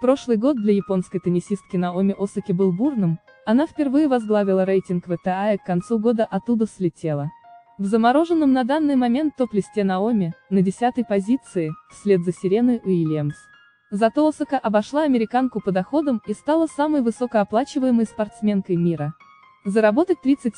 Прошлый год для японской теннисистки Наоми Осаки был бурным, она впервые возглавила рейтинг ВТА и к концу года оттуда слетела. В замороженном на данный момент топ-листе Наоми, на 10-й позиции, вслед за Сереной Уильямс. Зато Осака обошла американку по доходам и стала самой высокооплачиваемой спортсменкой мира. Заработать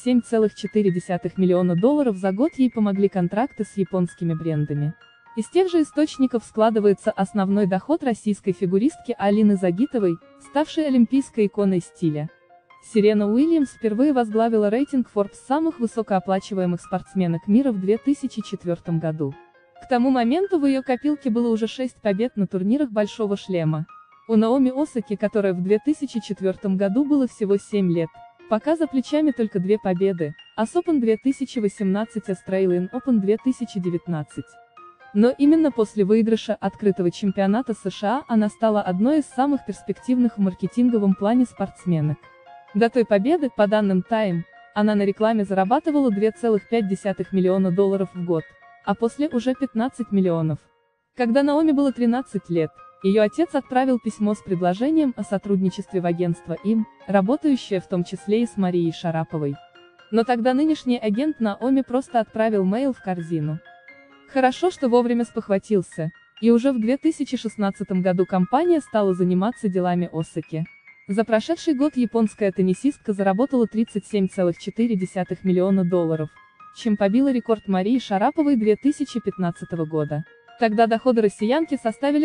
$37,4 миллиона за год ей помогли контракты с японскими брендами. Из тех же источников складывается основной доход российской фигуристки Алины Загитовой, ставшей олимпийской иконой стиля. Серена Уильямс впервые возглавила рейтинг Forbes самых высокооплачиваемых спортсменок мира в 2004 году. К тому моменту в ее копилке было уже 6 побед на турнирах Большого шлема. У Наоми Осаки, которая в 2004 году было всего 7 лет, пока за плечами только 2 победы, US Open 2018 Australian Open 2019. Но именно после выигрыша открытого чемпионата США она стала одной из самых перспективных в маркетинговом плане спортсменок. До той победы, по данным Time, она на рекламе зарабатывала $2,5 миллиона в год, а после уже 15 миллионов. Когда Наоми было 13 лет, ее отец отправил письмо с предложением о сотрудничестве в агентство «Им», работающее в том числе и с Марией Шараповой. Но тогда нынешний агент Наоми просто отправил мейл в корзину. Хорошо, что вовремя спохватился, и уже в 2016 году компания стала заниматься делами Осаки. За прошедший год японская теннисистка заработала $37,4 миллиона, чем побила рекорд Марии Шараповой 2015 года. Тогда доходы россиянки составили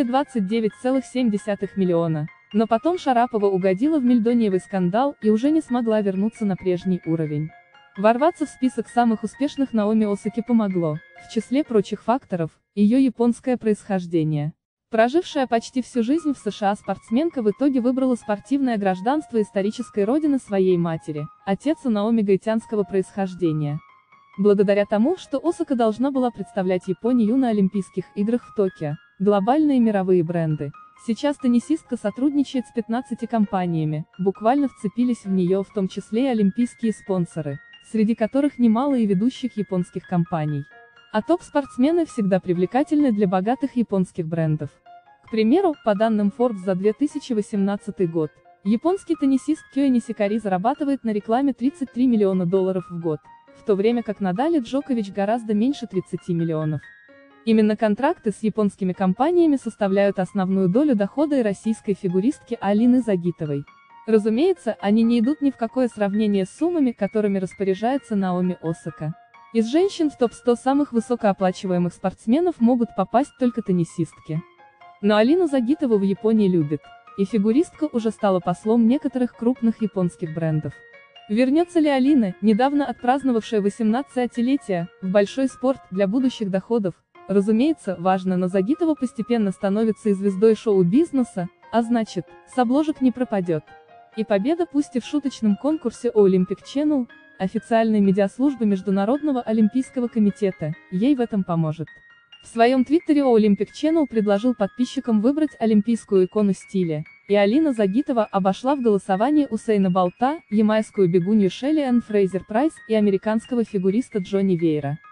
$29,7 миллиона, но потом Шарапова угодила в мельдониевый скандал и уже не смогла вернуться на прежний уровень. Ворваться в список самых успешных Наоми Осаки помогло, в числе прочих факторов, ее японское происхождение. Прожившая почти всю жизнь в США спортсменка в итоге выбрала спортивное гражданство исторической родины своей матери, отец у Наоми гаитянского происхождения. Благодаря тому, что Осака должна была представлять Японию на Олимпийских играх в Токио, глобальные мировые бренды, сейчас теннисистка сотрудничает с 15 компаниями, буквально вцепились в нее в том числе и олимпийские спонсоры, среди которых немало и ведущих японских компаний. А топ-спортсмены всегда привлекательны для богатых японских брендов. К примеру, по данным Forbes за 2018 год, японский теннисист Кёй Нисикари зарабатывает на рекламе $33 миллиона в год, в то время как Надаль и Джокович гораздо меньше 30 миллионов. Именно контракты с японскими компаниями составляют основную долю дохода и российской фигуристки Алины Загитовой. Разумеется, они не идут ни в какое сравнение с суммами, которыми распоряжается Наоми Осака. Из женщин в топ-100 самых высокооплачиваемых спортсменов могут попасть только теннисистки. Но Алину Загитову в Японии любят, и фигуристка уже стала послом некоторых крупных японских брендов. Вернется ли Алина, недавно отпраздновавшая 18-летие, в большой спорт для будущих доходов? Разумеется, важно, но Загитова постепенно становится и звездой шоу-бизнеса, а значит, с обложек не пропадет. И победа, пусть и в шуточном конкурсе о Olympic Channel, официальной медиаслужбы Международного олимпийского комитета, ей в этом поможет. В своем твиттере Olympic Channel предложил подписчикам выбрать олимпийскую икону стиля, и Алина Загитова обошла в голосовании Усейна Болта, ямайскую бегунью Шелли Энн Фрейзер Прайс и американского фигуриста Джонни Веера.